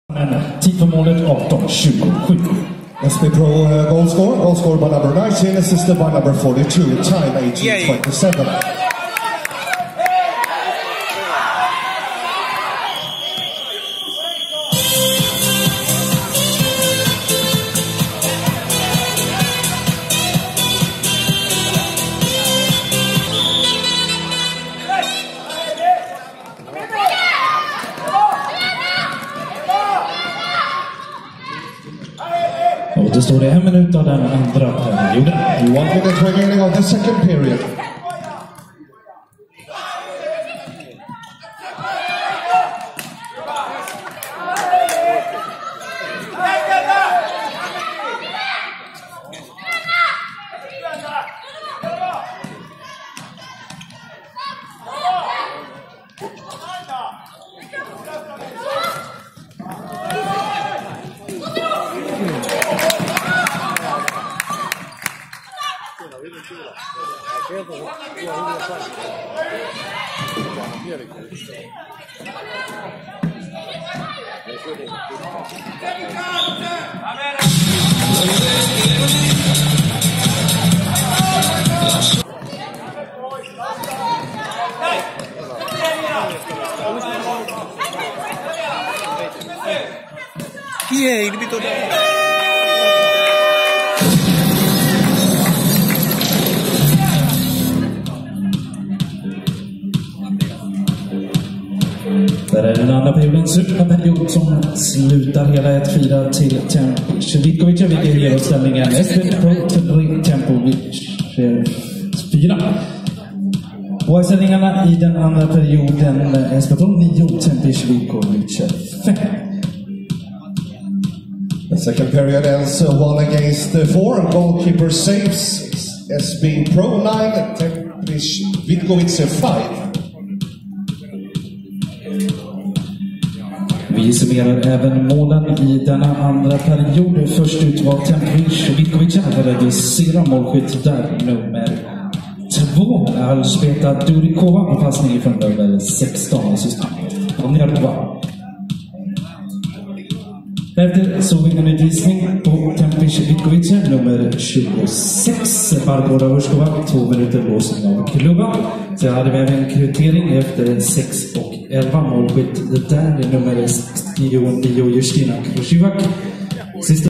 Tid på målet 18:27. SP Pro goal score by number 19, assisted by number 42, time 18:27. Och då står det 1 minut av den andra perioden. 1 minute remaining of the second period. Yay, debito daw. Där är den andra perioden, slutperiod som slutar hela 1-4 till Tempovic, vilket ger oss ställningen SP Pro till Tempovic 4. Och ställningarna i den andra perioden SP Pro 9, Tempovic 5. The second period ends 1 against 4. Goalkeeper saves SB Pro 9, Tempish Vitkovic 5. Vi summerar även målen i denna andra period. Först ut var Tempish Vitkovic, reducerar målskytt där nummer 2. Alsbeta Durikova på passning från nummer 16, assistent Nerva. Därefter såg vi en utvisning på Tempish Vitkovic, nummer 26, Barbora Urskova, 2 minuter låsning av klubban. Så hade vi en kvittering efter 6 och 11 målskytt. Det där är nummer 69, Justina Krusivak.